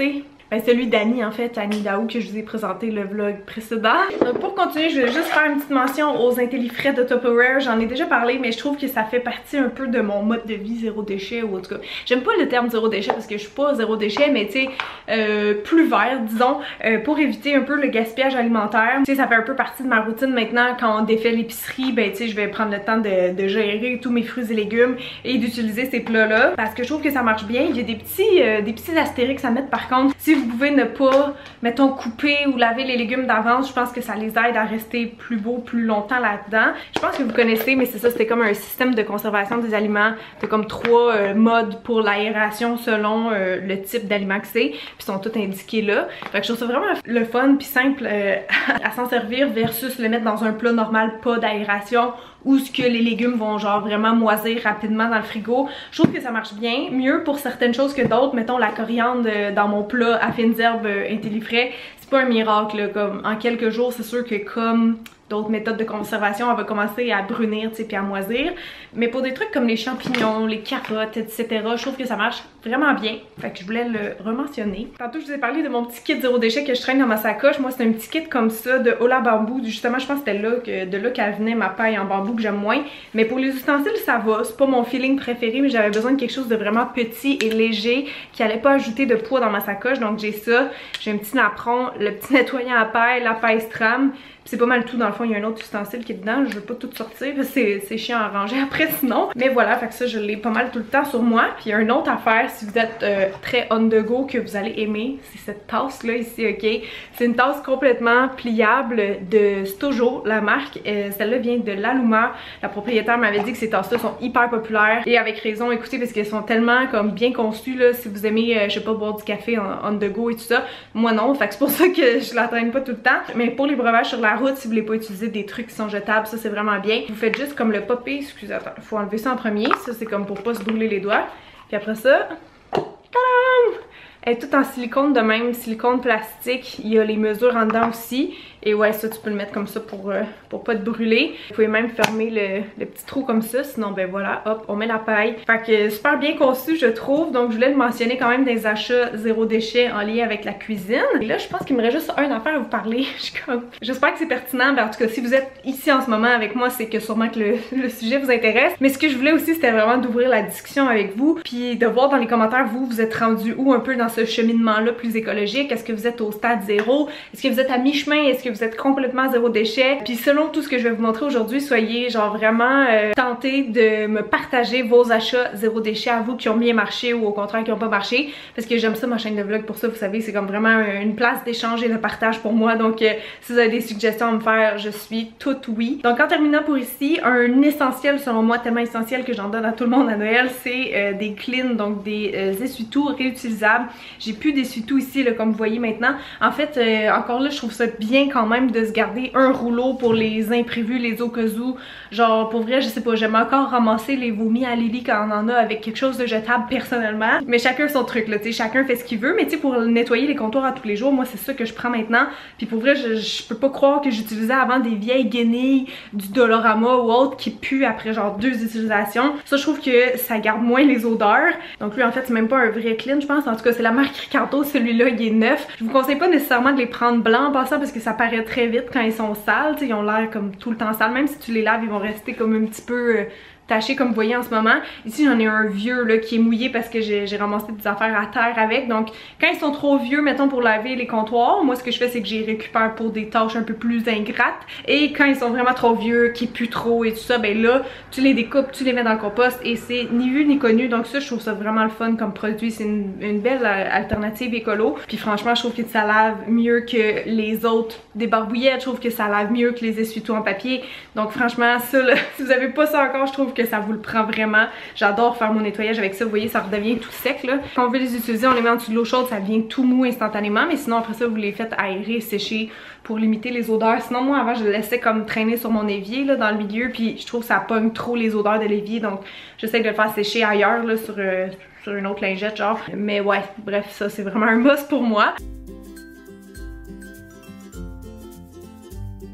S1: ben celui d'Annie en fait, Annie Daou, que je vous ai présenté le vlog précédent. Donc pour continuer, je vais juste faire une petite mention aux IntelliFrais de Tupperware. J'en ai déjà parlé, mais je trouve que ça fait partie un peu de mon mode de vie zéro déchet, ou en tout cas, j'aime pas le terme zéro déchet parce que je suis pas zéro déchet, mais tu sais, euh, plus vert disons, euh, pour éviter un peu le gaspillage alimentaire. Tu sais, ça fait un peu partie de ma routine maintenant. Quand on défait l'épicerie, ben tu sais, je vais prendre le temps de, de gérer tous mes fruits et légumes et d'utiliser ces plats là, parce que je trouve que ça marche bien. Il y a des petits, euh, des petits astérix à mettre par contre. Si vous pouvez ne pas, mettons, couper ou laver les légumes d'avance, je pense que ça les aide à rester plus beaux plus longtemps là-dedans. Je pense que vous connaissez, mais c'est ça, c'était comme un système de conservation des aliments. C'est comme trois euh, modes pour l'aération selon euh, le type d'aliment que c'est, puis ils sont tous indiqués là. Fait que je trouve ça vraiment le fun puis simple euh, à s'en servir versus le mettre dans un plat normal, pas d'aération, où ce que les légumes vont genre vraiment moisir rapidement dans le frigo. Je trouve que ça marche bien, mieux pour certaines choses que d'autres. Mettons la coriandre dans mon plat à fines herbes IntelliFrais, c'est pas un miracle là, comme en quelques jours c'est sûr que comme d'autres méthodes de conservation, elle va commencer à brunir, tu sais, puis à moisir. Mais pour des trucs comme les champignons, les carottes, et cetera, je trouve que ça marche vraiment bien. Fait que je voulais le rementionner. Tantôt, je vous ai parlé de mon petit kit zéro déchet que je traîne dans ma sacoche. Moi, c'est un petit kit comme ça de Ola Bamboo. Justement, je pense que c'était là que de là qu'elle venait ma paille en bambou que j'aime moins. Mais pour les ustensiles, ça va. C'est pas mon feeling préféré, mais j'avais besoin de quelque chose de vraiment petit et léger qui allait pas ajouter de poids dans ma sacoche. Donc j'ai ça. J'ai un petit napperon, le petit nettoyant à paille, la paille Stram. C'est pas mal tout, dans le fond, il y a un autre ustensile qui est dedans, je veux pas tout sortir parce que c'est chiant à ranger après sinon. Mais voilà, fait que ça, je l'ai pas mal tout le temps sur moi. Puis il y a une autre affaire, si vous êtes euh, très on the go, que vous allez aimer, c'est cette tasse-là ici, ok? C'est une tasse complètement pliable de Stojo, la marque. Euh, Celle-là vient de l'Aluma. La propriétaire m'avait dit que ces tasses-là sont hyper populaires. Et avec raison, écoutez, parce qu'elles sont tellement comme bien conçues, là, si vous aimez, euh, je sais pas, boire du café en on the go et tout ça. Moi non, fait que c'est pour ça que je la traîne pas tout le temps. Mais pour les breuvages sur la route, si vous voulez pas utiliser des trucs qui sont jetables, ça c'est vraiment bien. Vous faites juste comme le popper, excusez, attends, faut enlever ça en premier, ça c'est comme pour pas se brûler les doigts. Puis après ça, tadam! Elle est toute en silicone de même, silicone plastique, il y a les mesures en dedans aussi. Et ouais, ça tu peux le mettre comme ça pour, euh, pour pas te brûler. Vous pouvez même fermer le, le petit trou comme ça, sinon ben voilà, hop, on met la paille. Fait que super bien conçu je trouve, donc je voulais le mentionner quand même des achats zéro déchet en lien avec la cuisine. Et là je pense qu'il me reste juste une affaire à vous parler. J'espère que c'est pertinent, ben en tout cas si vous êtes ici en ce moment avec moi, c'est que sûrement que le, le sujet vous intéresse. Mais ce que je voulais aussi c'était vraiment d'ouvrir la discussion avec vous, puis de voir dans les commentaires vous, vous êtes rendu où un peu dans ce cheminement là plus écologique. Est-ce que vous êtes au stade zéro? Est-ce que vous êtes à mi-chemin? Est-ce que vous êtes complètement zéro déchet? Puis selon tout ce que je vais vous montrer aujourd'hui, soyez genre vraiment euh, tentés de me partager vos achats zéro déchet à vous qui ont bien marché ou au contraire qui n'ont pas marché, parce que j'aime ça ma chaîne de vlog pour ça, vous savez, c'est comme vraiment une place d'échange et de partage pour moi. Donc euh, si vous avez des suggestions à me faire, je suis toute oui. Donc en terminant pour ici, un essentiel selon moi, tellement essentiel que j'en donne à tout le monde à Noël, c'est euh, des cleans, donc des euh, essuie-tout réutilisables. J'ai plus d'essuie-tout ici là, comme vous voyez maintenant. En fait, euh, encore là, je trouve ça bien quand même de se garder un rouleau pour les imprévus, les au cas où. Genre pour vrai, je sais pas, j'aime encore ramasser les vomis à Lily quand on en a avec quelque chose de jetable personnellement. Mais chacun son truc là, tu sais, chacun fait ce qu'il veut. Mais tu sais, pour nettoyer les comptoirs à tous les jours, moi c'est ça que je prends maintenant. Puis pour vrai, je, je peux pas croire que j'utilisais avant des vieilles guenilles du Dolorama ou autre qui puent après genre deux utilisations. Ça, je trouve que ça garde moins les odeurs. Donc lui en fait c'est même pas un vrai clean, je pense. En tout cas c'est la marque Ricardo, celui-là il est neuf. Je vous conseille pas nécessairement de les prendre blancs en passant parce que ça paraît très vite quand ils sont sales, ils ont l'air comme tout le temps sales, même si tu les laves ils vont rester comme un petit peu euh, tachés comme vous voyez en ce moment. Ici j'en ai un vieux là qui est mouillé parce que j'ai ramassé des affaires à terre avec, donc quand ils sont trop vieux mettons pour laver les comptoirs, moi ce que je fais c'est que j'y récupère pour des tâches un peu plus ingrates, et quand ils sont vraiment trop vieux, qui puent trop et tout ça, ben là tu les découpes, tu les mets dans le compost et c'est ni vu ni connu. Donc ça je trouve ça vraiment le fun comme produit, c'est une, une belle alternative écolo, puis franchement je trouve que ça lave mieux que les autres des barbouillettes, je trouve que ça lave mieux que les essuie-tout en papier. Donc franchement ça là, si vous avez pas ça encore, je trouve que ça vous le prend vraiment. J'adore faire mon nettoyage avec ça, vous voyez ça redevient tout sec là. Quand on veut les utiliser, on les met en dessous de l'eau chaude, ça devient tout mou instantanément, mais sinon après ça vous les faites aérer, sécher pour limiter les odeurs. Sinon moi avant je le laissais comme traîner sur mon évier là dans le milieu, puis je trouve que ça pogne trop les odeurs de l'évier, donc j'essaie de le faire sécher ailleurs là sur, euh, sur une autre lingette genre. Mais ouais, bref, ça c'est vraiment un must pour moi.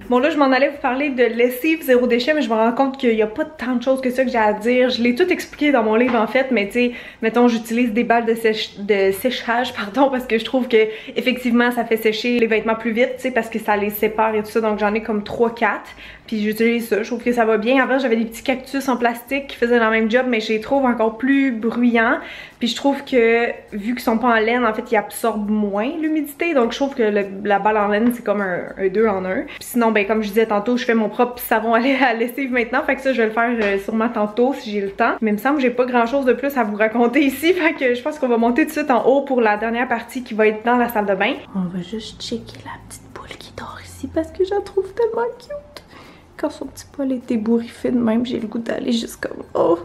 S1: Bon là je m'en allais vous parler de lessive zéro déchet, mais je me rends compte qu'il n'y a pas tant de choses que ça que j'ai à dire. Je l'ai tout expliqué dans mon livre en fait, mais tu sais, mettons j'utilise des balles de, sèche, de séchage pardon, parce que je trouve que effectivement ça fait sécher les vêtements plus vite, tu sais, parce que ça les sépare et tout ça, donc j'en ai comme trois quatre. Puis j'utilise ça, je trouve que ça va bien. Avant j'avais des petits cactus en plastique qui faisaient le même job, mais je les trouve encore plus bruyants. Puis je trouve que vu qu'ils sont pas en laine, en fait ils absorbent moins l'humidité. Donc je trouve que le, la balle en laine c'est comme un, un deux en un. Puis sinon ben comme je disais tantôt, je fais mon propre savon à la lessive maintenant. Fait que ça je vais le faire euh, sûrement tantôt si j'ai le temps. Mais il me semble que j'ai pas grand chose de plus à vous raconter ici. Fait que je pense qu'on va monter tout de suite en haut pour la dernière partie qui va être dans la salle de bain. On va juste checker la petite poule qui dort ici parce que je la trouve tellement cute. Quand son petit poil est ébouriffé de même, j'ai le goût d'aller juste comme oh.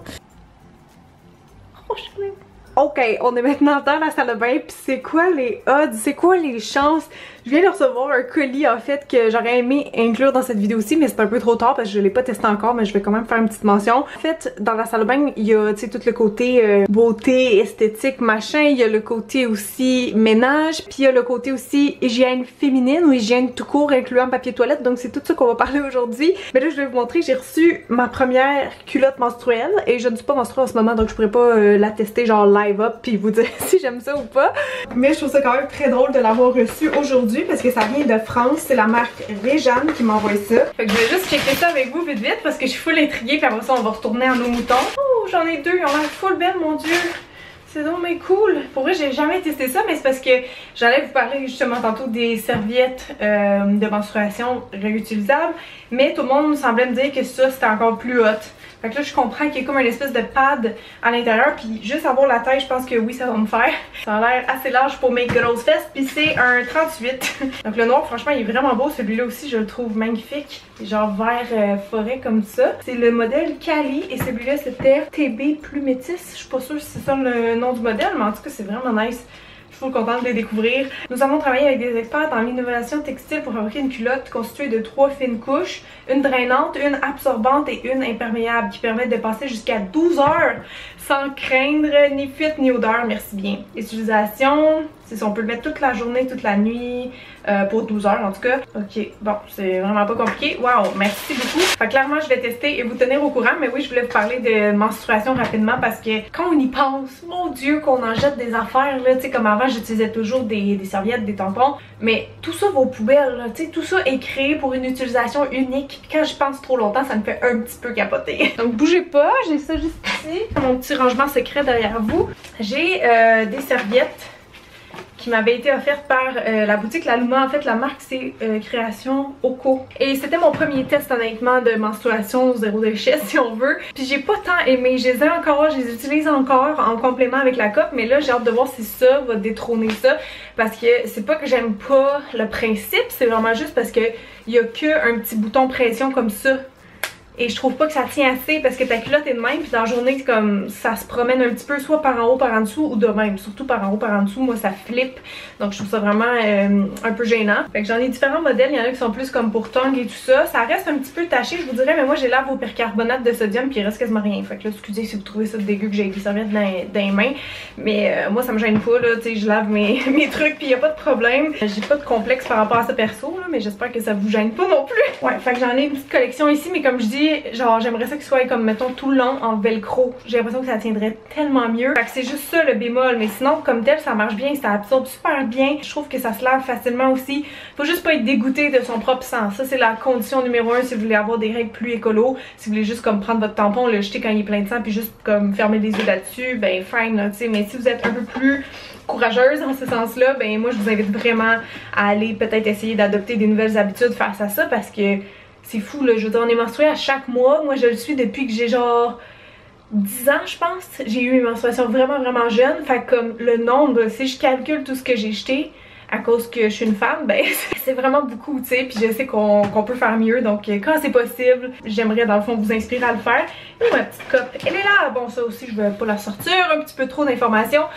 S1: Oh, je l'aime. Ok, on est maintenant dans la salle de bain, puis c'est quoi les odds, c'est quoi les chances? Je viens de recevoir un colis en fait que j'aurais aimé inclure dans cette vidéo-ci, mais c'est un peu trop tard parce que je l'ai pas testé encore, mais je vais quand même faire une petite mention. En fait, dans la salle de bain, il y a tu sais tout le côté euh, beauté, esthétique, machin, il y a le côté aussi ménage, puis il y a le côté aussi hygiène féminine ou hygiène tout court incluant papier toilette, donc c'est tout ça qu'on va parler aujourd'hui. Mais là je vais vous montrer, j'ai reçu ma première culotte menstruelle et je ne suis pas menstruée en ce moment, donc je pourrais pas euh, la tester genre live up puis vous dire si j'aime ça ou pas. Mais je trouve ça quand même très drôle de l'avoir reçu aujourd'hui parce que ça vient de France, c'est la marque Réjeanne qui m'envoie ça. Fait que je vais juste checker ça avec vous vite vite parce que je suis full intriguée, puis après ça on va retourner à nos moutons. Oh j'en ai deux, ils ont l'air full belles mon dieu. C'est donc mais cool. Pour vrai j'ai jamais testé ça, mais c'est parce que j'allais vous parler justement tantôt des serviettes euh, de menstruation réutilisables, mais tout le monde semblait me dire que ça c'était encore plus hot. Fait que là je comprends qu'il y a comme une espèce de pad à l'intérieur, puis juste avoir la taille je pense que oui ça va me faire. Ça a l'air assez large pour mes grosses fesses, puis c'est un trente-huit. Donc le noir franchement il est vraiment beau, celui-là aussi je le trouve magnifique. Genre vert euh, forêt comme ça. C'est le modèle Cali et celui-là c'était T B plus métis. Je suis pas sûre si c'est ça le nom du modèle, mais en tout cas c'est vraiment nice. Je suis contente de les découvrir. Nous avons travaillé avec des experts dans l'innovation textile pour fabriquer une culotte constituée de trois fines couches, une drainante, une absorbante et une imperméable qui permettent de passer jusqu'à douze heures sans craindre ni fuite ni odeur, merci bien. L'utilisation, c'est si on peut le mettre toute la journée, toute la nuit, euh, pour douze heures en tout cas. Ok, bon, c'est vraiment pas compliqué. Waouh, merci beaucoup. Fait que clairement, je vais tester et vous tenir au courant, mais oui, je voulais vous parler de menstruation rapidement parce que quand on y pense, mon Dieu, qu'on en jette des affaires, là, tu sais, comme avant, j'utilisais toujours des, des serviettes, des tampons, mais tout ça va aux poubelles, tu sais, tout ça est créé pour une utilisation unique. Quand j'y pense trop longtemps, ça me fait un petit peu capoter. Donc bougez pas, j'ai ça juste ici, mon petit rangement secret derrière vous. J'ai euh, des serviettes qui m'avait été offerte par euh, la boutique La Luma. En fait, la marque c'est euh, Création Oko. Et c'était mon premier test honnêtement de menstruation zéro déchet si on veut. Puis j'ai pas tant aimé. Je les ai encore, je les utilise encore en complément avec la coque. Mais là j'ai hâte de voir si ça va détrôner ça. Parce que c'est pas que j'aime pas le principe, c'est vraiment juste parce que il y a que un petit bouton pression comme ça. Et je trouve pas que ça tient assez parce que ta culotte est de même, puis dans la journée, comme ça se promène un petit peu soit par en haut, par en dessous ou de même. Surtout par en haut, par en dessous, moi ça flippe. Donc je trouve ça vraiment euh, un peu gênant. Fait que j'en ai différents modèles, il y en a qui sont plus comme pour tongue et tout ça. Ça reste un petit peu taché, je vous dirais, mais moi j'ai lave au percarbonate de sodium puis il reste quasiment rien. Fait que là, excusez si vous trouvez ça dégueu que j'ai des serviettes dans, dans les mains. Mais euh, moi ça me gêne pas, là, tu sais, je lave mes, mes trucs puis y a pas de problème. J'ai pas de complexe par rapport à ça perso, là, mais j'espère que ça vous gêne pas non plus. Ouais, fait que j'en ai une petite collection ici, mais comme je dis, genre j'aimerais ça qu'il soit comme mettons tout le long en velcro. J'ai l'impression que ça tiendrait tellement mieux. Fait que c'est juste ça le bémol, mais sinon comme tel ça marche bien, ça absorbe super bien. Je trouve que ça se lave facilement aussi. Faut juste pas être dégoûté de son propre sang. Ça c'est la condition numéro un si vous voulez avoir des règles plus écolo. Si vous voulez juste comme prendre votre tampon, le jeter quand il est plein de sang puis juste comme fermer les yeux là-dessus, ben fine là, tu sais. Mais si vous êtes un peu plus courageuse en ce sens-là, ben moi je vous invite vraiment à aller peut-être essayer d'adopter des nouvelles habitudes face à ça parce que c'est fou là, je veux dire on est menstrué à chaque mois. Moi je le suis depuis que j'ai genre dix ans je pense. J'ai eu une menstruation vraiment vraiment jeune. Fait que comme le nombre, si je calcule tout ce que j'ai jeté à cause que je suis une femme, ben c'est vraiment beaucoup, tu sais, puis je sais qu'on qu'on peut faire mieux, donc quand c'est possible, j'aimerais dans le fond vous inspirer à le faire. Et ma petite coupe, elle est là, bon ça aussi je vais pas la sortir, un petit peu trop d'informations.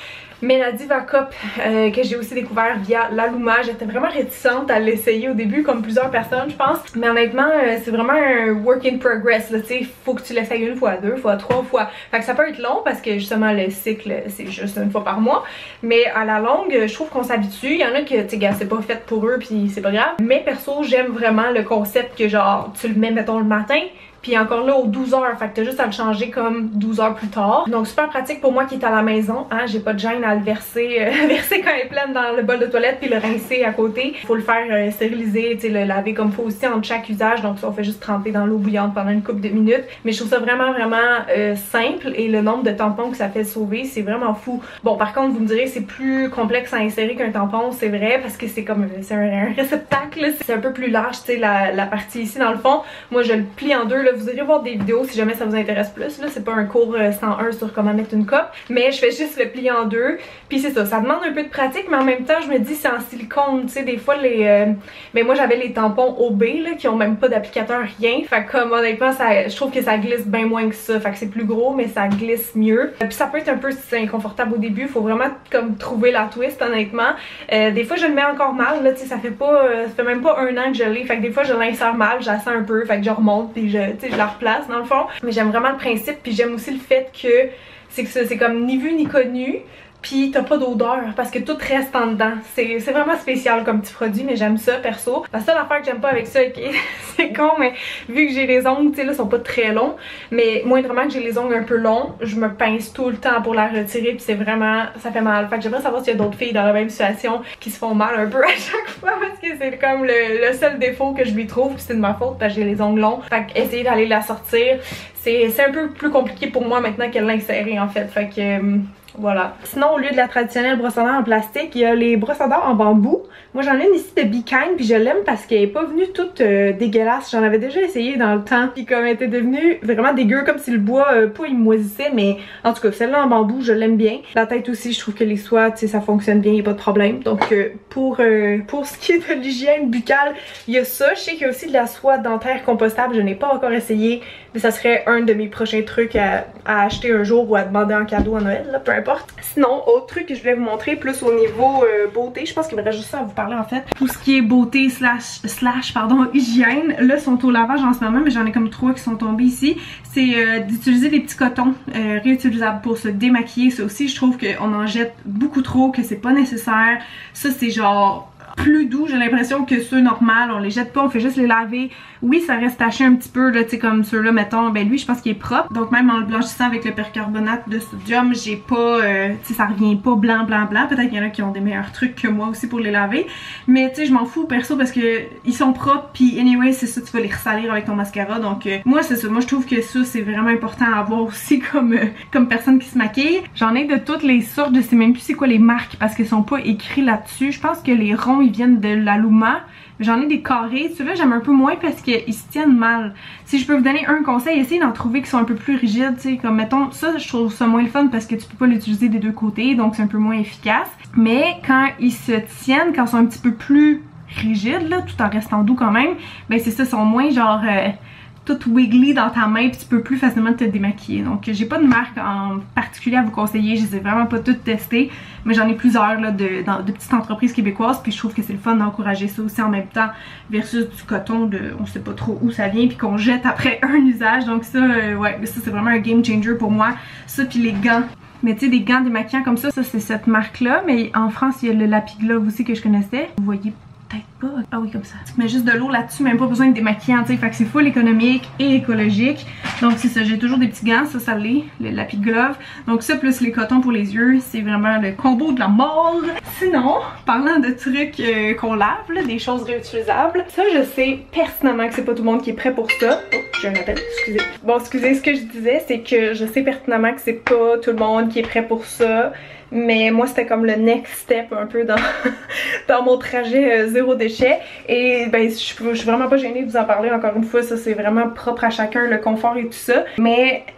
S1: Mais la Diva Cup euh, que j'ai aussi découvert via l'Aluma, j'étais vraiment réticente à l'essayer au début comme plusieurs personnes je pense. Mais honnêtement euh, c'est vraiment un work in progress là, tu sais, faut que tu l'essayes une fois, deux fois, trois fois. Fait que ça peut être long parce que justement le cycle c'est juste une fois par mois. Mais à la longue, je trouve qu'on s'habitue. Il y en a que, tu sais, c'est pas fait pour eux puis c'est pas grave. Mais perso, j'aime vraiment le concept que genre, tu le mets, mettons, le matin. Puis encore là, aux douze heures, fait que t'as juste à le changer comme douze heures plus tard. Donc super pratique pour moi qui est à la maison, hein, j'ai pas de gêne à le verser, euh, verser quand elle est pleine dans le bol de toilette puis le rincer à côté. Faut le faire euh, stériliser, tu sais, le laver comme faut aussi entre chaque usage, donc ça on fait juste tremper dans l'eau bouillante pendant une couple de minutes. Mais je trouve ça vraiment vraiment euh, simple et le nombre de tampons que ça fait sauver, c'est vraiment fou. Bon par contre, vous me direz c'est plus complexe à insérer qu'un tampon, c'est vrai, parce que c'est comme, c'est un, un réceptacle, c'est un peu plus large, tu sais, la, la partie ici dans le fond. Moi je le plie en deux, là. Vous irez voir des vidéos si jamais ça vous intéresse plus. Là, c'est pas un cours cent un sur comment mettre une coupe, mais je fais juste le plier en deux. Puis c'est ça, ça demande un peu de pratique, mais en même temps, je me dis c'est en silicone. Tu sais, des fois, les. Euh... Mais moi, j'avais les tampons O B là, qui ont même pas d'applicateur, rien. Fait que, comme honnêtement, ça, je trouve que ça glisse bien moins que ça. Fait que c'est plus gros, mais ça glisse mieux. Puis ça peut être un peu inconfortable au début. Faut vraiment comme trouver la twist, honnêtement. Euh, des fois, je le mets encore mal. Là, tu sais, ça fait pas. Ça fait même pas un an que je l'ai. Fait que des fois, je l'insère mal, j'assais un peu. Fait que je remonte, puis je, tu sais, je la replace dans le fond. Mais j'aime vraiment le principe, puis j'aime aussi le fait que c'est que c'est comme ni vu ni connu. Puis t'as pas d'odeur parce que tout reste en dedans. C'est vraiment spécial comme petit produit, mais j'aime ça perso. La seule affaire que j'aime pas avec ça, ok, c'est con, mais vu que j'ai les ongles, tu sais, là, sont pas très longs, mais moindrement que j'ai les ongles un peu longs, je me pince tout le temps pour la retirer, puis c'est vraiment, ça fait mal. Fait que j'aimerais savoir s'il y a d'autres filles dans la même situation qui se font mal un peu à chaque fois, parce que c'est comme le, le seul défaut que je lui trouve, puis c'est de ma faute parce que j'ai les ongles longs. Fait que essayer d'aller la sortir, c'est un peu plus compliqué pour moi maintenant qu'elle l'a insérée en fait. Fait que. Euh, Voilà. Sinon, au lieu de la traditionnelle brosse à dents en plastique, il y a les brosses à dents en bambou. Moi, j'en ai une ici de Be Kind, puis je l'aime parce qu'elle est pas venue toute euh, dégueulasse. J'en avais déjà essayé dans le temps, puis comme elle était devenue vraiment dégueu, comme si le bois, euh, pas il moisissait, mais en tout cas, celle-là en bambou, je l'aime bien. La tête aussi, je trouve que les soies, tu sais, ça fonctionne bien, il n'y a pas de problème. Donc, euh, pour, euh, pour ce qui est de l'hygiène buccale, il y a ça. Je sais qu'il y a aussi de la soie dentaire compostable, je n'ai pas encore essayé, mais ça serait un de mes prochains trucs à, à acheter un jour ou à demander en cadeau à Noël, là, peu importe. Sinon, autre truc que je voulais vous montrer, plus au niveau euh, beauté, je pense qu'il me reste juste ça à vous parler en fait. Tout ce qui est beauté slash, slash pardon, hygiène, là sont au lavage en ce moment, mais j'en ai comme trois qui sont tombés ici. C'est euh, d'utiliser des petits cotons euh, réutilisables pour se démaquiller. Ça aussi, je trouve qu'on en jette beaucoup trop, que c'est pas nécessaire. Ça, c'est genre plus doux, j'ai l'impression que ceux normaux, on les jette pas, on fait juste les laver. Oui, ça reste taché un petit peu, là, tu sais, comme ceux-là, mettons, ben lui, je pense qu'il est propre. Donc même en le blanchissant avec le percarbonate de sodium, j'ai pas, euh, tu sais, ça revient pas blanc, blanc, blanc. Peut-être qu'il y en a qui ont des meilleurs trucs que moi aussi pour les laver. Mais tu sais, je m'en fous perso parce que ils sont propres, puis anyway, c'est ça, tu vas les ressalir avec ton mascara. Donc euh, moi, c'est ça, moi je trouve que ça, c'est vraiment important à avoir aussi comme, euh, comme personne qui se maquille. J'en ai de toutes les sortes, je sais même plus c'est quoi les marques parce qu'ils sont pas écrits là-dessus. Je pense que les ronds, ils viennent de l'Aluma. J'en ai des carrés, ceux-là j'aime un peu moins parce qu'ils se tiennent mal. Si je peux vous donner un conseil, essayez d'en trouver qui sont un peu plus rigides, tu sais, comme mettons, ça je trouve ça moins le fun parce que tu peux pas l'utiliser des deux côtés, donc c'est un peu moins efficace. Mais quand ils se tiennent, quand ils sont un petit peu plus rigides, là, tout en restant doux quand même, ben c'est ça, ils sont moins genre... Euh, tout wiggly dans ta main puis tu peux plus facilement te démaquiller. Donc j'ai pas de marque en particulier à vous conseiller, je les ai vraiment pas toutes testées, mais j'en ai plusieurs là, de, dans, de petites entreprises québécoises, puis je trouve que c'est le fun d'encourager ça aussi en même temps versus du coton de on sait pas trop où ça vient puis qu'on jette après un usage. Donc ça, euh, ouais, ça c'est vraiment un game changer pour moi. Ça puis les gants. Mais tu sais, des gants démaquillants comme ça, ça c'est cette marque là, mais en France il y a le Lapi Glove aussi que je connaissais. Vous voyez pas. Ah oui, comme ça. Tu mets juste de l'eau là-dessus, même pas besoin de démaquillant, tu sais. Fait que c'est full économique et écologique. Donc c'est ça, j'ai toujours des petits gants, ça, ça l'est, le Lapi Glove. Donc ça, plus les cotons pour les yeux, c'est vraiment le combo de la mort. Sinon, parlant de trucs euh, qu'on lave, là, des choses réutilisables, ça, je sais pertinemment que c'est pas tout le monde qui est prêt pour ça. Oh, j'ai un appel, excusez. Bon, excusez, ce que je disais, c'est que je sais pertinemment que c'est pas tout le monde qui est prêt pour ça. Mais moi c'était comme le next step un peu dans, dans mon trajet euh, zéro déchet. Et ben je, je suis vraiment pas gênée de vous en parler encore une fois, ça c'est vraiment propre à chacun, le confort et tout ça. Mais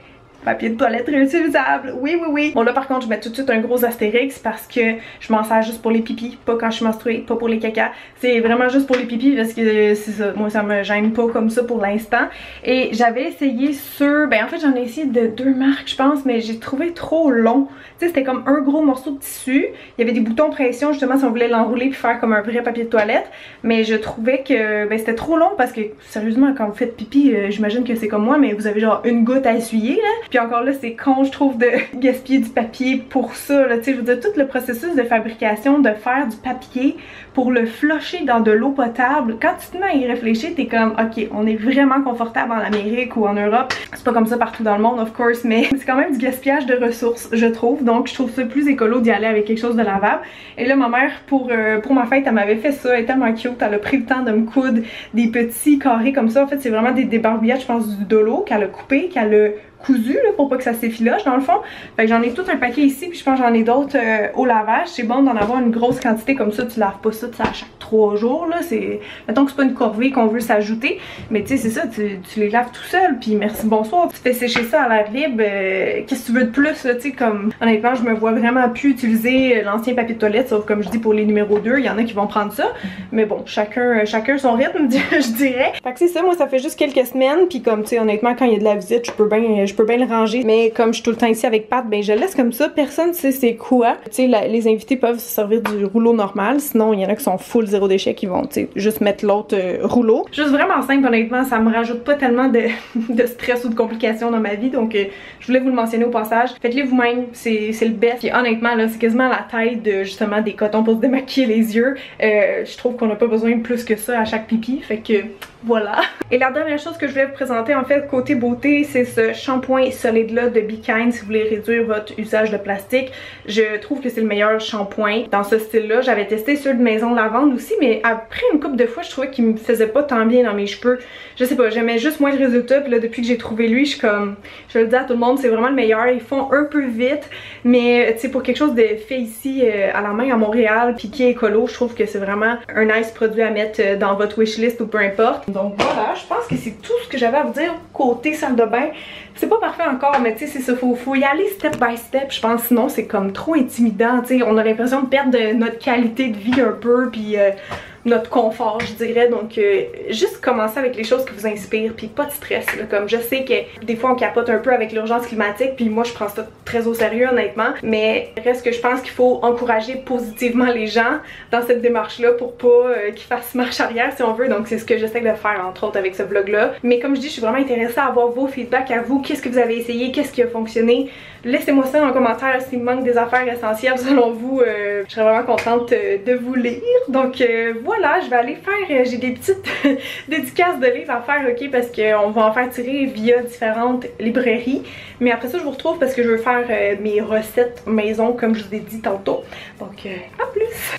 S1: papier de toilette réutilisable, oui oui oui. Bon là par contre je mets tout de suite un gros astérix parce que je m'en sers juste pour les pipis, pas quand je suis menstruée, pas pour les caca. C'est vraiment juste pour les pipis parce que c'est ça, moi ça me gêne pas comme ça pour l'instant. Et j'avais essayé sur, ben en fait j'en ai essayé de deux marques je pense, mais j'ai trouvé trop long. Tu sais c'était comme un gros morceau de tissu, il y avait des boutons pression justement si on voulait l'enrouler puis faire comme un vrai papier de toilette, mais je trouvais que ben, c'était trop long parce que sérieusement quand vous faites pipi, euh, j'imagine que c'est comme moi, mais vous avez genre une goutte à essuyer là. Puis encore là c'est con je trouve de gaspiller du papier pour ça là, tu sais je veux dire tout le processus de fabrication de faire du papier pour le flusher dans de l'eau potable, quand tu te mets à y réfléchir t'es comme ok on est vraiment confortable en Amérique ou en Europe, c'est pas comme ça partout dans le monde of course, mais c'est quand même du gaspillage de ressources je trouve, donc je trouve ça plus écolo d'y aller avec quelque chose de lavable. Et là ma mère pour, euh, pour ma fête elle m'avait fait ça, elle est tellement cute, elle a pris le temps de me coudre des petits carrés comme ça, en fait c'est vraiment des, des barbouillettes je pense du dolo qu'elle a coupé, qu'elle a cousu là, pour pas que ça s'effiloche dans le fond. Fait que j'en ai tout un paquet ici puis je pense j'en ai d'autres euh, au lavage. C'est bon d'en avoir une grosse quantité comme ça, tu laves pas ça à chaque trois jours là, c'est mettons que c'est pas une corvée qu'on veut s'ajouter, mais tu sais c'est ça, tu, tu les laves tout seul puis merci bonsoir, tu fais sécher ça à l'air libre, euh, qu'est-ce que tu veux de plus là, tu sais comme honnêtement je me vois vraiment plus utiliser l'ancien papier de toilette sauf comme je dis pour les numéros deux, il y en a qui vont prendre ça, mais bon chacun chacun son rythme je dirais. Fait que c'est ça, moi ça fait juste quelques semaines puis comme tu sais honnêtement quand il y a de la visite je peux bien je peux bien le ranger, mais comme je suis tout le temps ici avec Pat, ben je le laisse comme ça, personne sait c'est quoi. Tu sais les invités peuvent se servir du rouleau normal, sinon il y en a qui sont full zéro déchet qui vont tu sais juste mettre l'autre euh, rouleau. Juste vraiment simple honnêtement, ça me rajoute pas tellement de, de stress ou de complications dans ma vie, donc euh, je voulais vous le mentionner au passage. Faites-les vous-même, c'est le best. Et honnêtement là c'est quasiment la taille de justement des cotons pour se démaquiller les yeux. Euh, je trouve qu'on n'a pas besoin de plus que ça à chaque pipi, fait que voilà. Et la dernière chose que je voulais vous présenter en fait côté beauté, c'est ce shampoing solide là de Be Kind si vous voulez réduire votre usage de plastique. Je trouve que c'est le meilleur shampoing dans ce style là. J'avais testé ceux de Maison Lavande aussi, mais après une couple de fois je trouvais qu'il me faisait pas tant bien dans mes cheveux. Je sais pas, j'aimais juste moins le résultat, puis là depuis que j'ai trouvé lui je suis comme, je le dis à tout le monde, c'est vraiment le meilleur. Ils font un peu vite, mais tu sais pour quelque chose de fait ici euh, à la main à Montréal puis qui est écolo, je trouve que c'est vraiment un nice produit à mettre euh, dans votre wishlist ou peu importe. Donc voilà, je pense que c'est tout ce que j'avais à vous dire côté salle de bain. C'est pas parfait encore, mais tu sais c'est ça, faut, faut y aller step by step, je pense, sinon c'est comme trop intimidant, tu sais, on a l'impression de perdre de notre qualité de vie un peu, puis euh, notre confort je dirais, donc euh, juste commencer avec les choses qui vous inspirent, puis pas de stress là, comme je sais que des fois on capote un peu avec l'urgence climatique, puis moi je prends ça très au sérieux honnêtement, mais reste que je pense qu'il faut encourager positivement les gens dans cette démarche là pour pas euh, qu'ils fassent marche arrière si on veut, donc c'est ce que j'essaie de faire entre autres avec ce vlog là. Mais comme je dis je suis vraiment intéressée à avoir vos feedbacks à vous, qu'est-ce que vous avez essayé, qu'est-ce qui a fonctionné, laissez-moi ça en commentaire s'il me manque des affaires essentielles selon vous, euh, je serais vraiment contente euh, de vous lire. Donc euh, voilà, je vais aller faire, euh, j'ai des petites dédicaces de livres à faire, ok, parce qu'on va en faire tirer via différentes librairies, mais après ça je vous retrouve parce que je veux faire euh, mes recettes maison comme je vous ai dit tantôt, donc euh, à plus!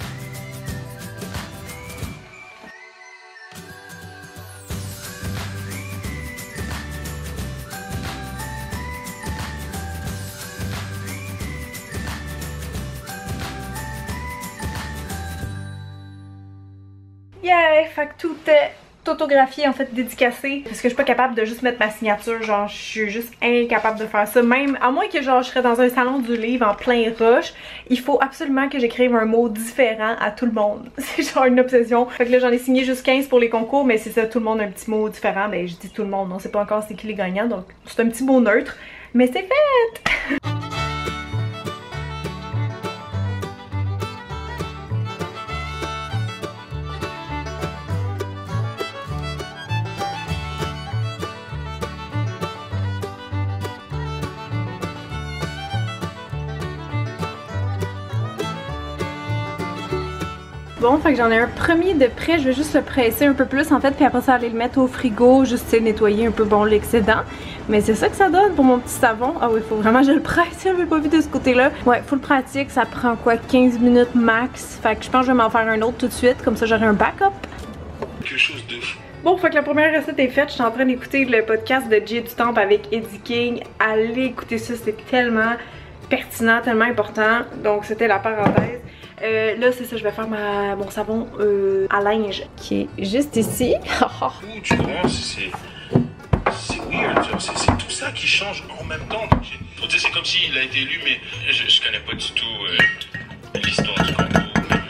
S1: Yeah! Fait que tout est autographié en fait, dédicacé, parce que je suis pas capable de juste mettre ma signature, genre je suis juste incapable de faire ça, même à moins que genre je serais dans un salon du livre en plein rush, il faut absolument que j'écrive un mot différent à tout le monde. C'est genre une obsession. Fait que là j'en ai signé juste quinze pour les concours, mais c'est ça, tout le monde a un petit mot différent, ben je dis tout le monde, on sait pas encore c'est qui les gagnants, donc c'est un petit mot neutre, mais c'est fait! Bon, fait que j'en ai un premier de près, je vais juste le presser un peu plus en fait, puis après ça aller le mettre au frigo, juste tu sais, nettoyer un peu bon l'excédent. Mais c'est ça que ça donne pour mon petit savon. Ah oui, faut vraiment que je le presse, j'avais pas vu de ce côté-là. Ouais, full pratique, ça prend quoi, quinze minutes max. Fait que je pense que je vais m'en faire un autre tout de suite, comme ça j'aurai un backup. Quelque chose de fou. Bon, fait que la première recette est faite, je suis en train d'écouter le podcast de Jay du Temple avec Eddie King. Allez écouter ça, c'est tellement pertinent, tellement important. Donc c'était la parenthèse. Euh, là c'est ça, je vais faire ma, mon savon euh, à linge qui est juste ici.
S2: Où tu commences, c'est... weird. C'est tout ça qui change en même temps. C'est comme s'il a été élu, mais je, je connais pas du tout euh, l'histoire du Congo.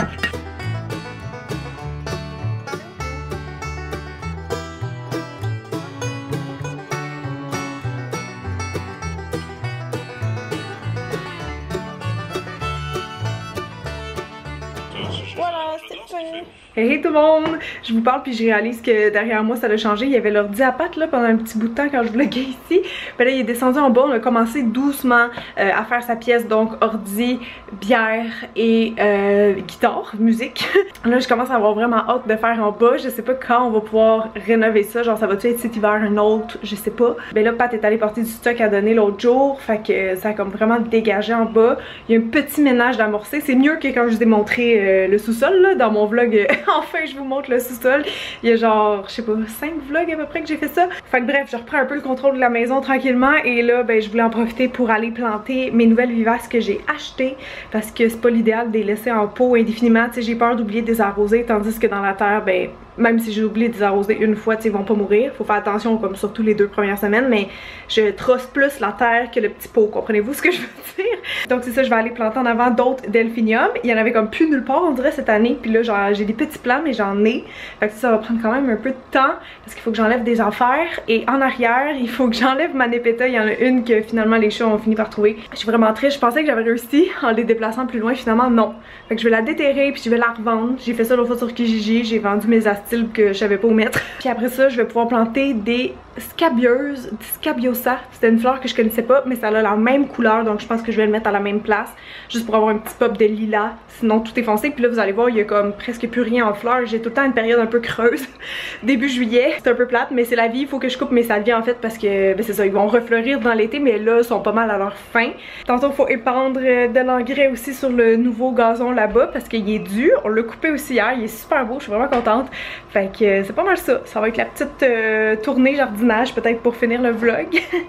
S1: Voilà, c'est fait. Hey, hey tout le monde! Je vous parle puis je réalise que derrière moi ça a changé. Il y avait l'ordi à pattes là pendant un petit bout de temps quand je vloguais ici. Puis là il est descendu en bas, on a commencé doucement euh, à faire sa pièce, donc ordi, bière et euh, guitare, musique. Là je commence à avoir vraiment hâte de faire en bas. Je sais pas quand on va pouvoir rénover ça, genre ça va-tu être cet hiver un autre, je sais pas. Mais là Pat est allé porter du stock à donner l'autre jour, fait que ça a comme vraiment dégagé en bas. Il y a un petit ménage d'amorcer, c'est mieux que quand je vous ai montré euh, le sous-sol là dans mon vlog. Enfin je vous montre le sous-sol. Il y a genre, je sais pas, cinq vlogs à peu près que j'ai fait ça. Fait que bref, je reprends un peu le contrôle de la maison tranquillement. Et là, ben je voulais en profiter pour aller planter mes nouvelles vivaces que j'ai achetées. Parce que c'est pas l'idéal de les laisser en pot indéfiniment. Tu sais, j'ai peur d'oublier de les arroser. Tandis que dans la terre, ben même si j'ai oublié de les arroser une fois, tu sais, ils vont pas mourir. Faut faire attention comme surtout les deux premières semaines. Mais je trosse plus la terre que le petit pot. Comprenez-vous ce que je veux dire? Donc c'est ça, je vais aller planter en avant d'autres delphiniums. Il y en avait comme plus nulle part on dirait cette année. Puis là, genre j'ai des petits plants mais j'en ai. Fait que ça va prendre quand même un peu de temps. Parce qu'il faut que j'enlève des affaires. Et en arrière, il faut que j'enlève ma népeta. Il y en a une que finalement les chats ont fini par trouver. Je suis vraiment triste. Je pensais que j'avais réussi en les déplaçant plus loin. Finalement non. Fait que je vais la déterrer puis je vais la revendre. J'ai fait ça l'autre fois sur Kijiji. J'ai vendu mes astiles que je savais pas où mettre. Puis après ça, je vais pouvoir planter des scabieuses, des scabiosa. C'était une fleur que je connaissais pas, mais ça a la même couleur, donc je pense que je vais le mettre à la même place, juste pour avoir un petit pop de lilas. Sinon tout est foncé. Puis là vous allez voir, il y a comme presque plus rien en fleurs. J'ai tout le temps une période un peu creuse. Début juillet, c'est un peu plate, mais c'est la vie. Il faut que je coupe mes salvias en fait parce que ben c'est ça, ils vont refleurir dans l'été, mais là ils sont pas mal à leur fin. Tantôt il faut épandre de l'engrais aussi sur le nouveau gazon là-bas parce qu'il est dur. On l'a coupé aussi hier, il est super beau, je suis vraiment contente. Fait que euh, c'est pas mal ça. Ça va être la petite euh, tournée jardinage peut-être pour finir le vlog.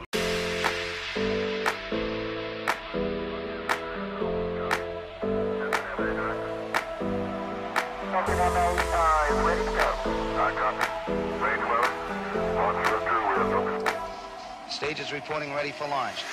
S3: Stage is reporting ready for launch.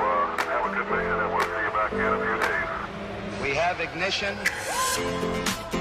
S3: We have ignition.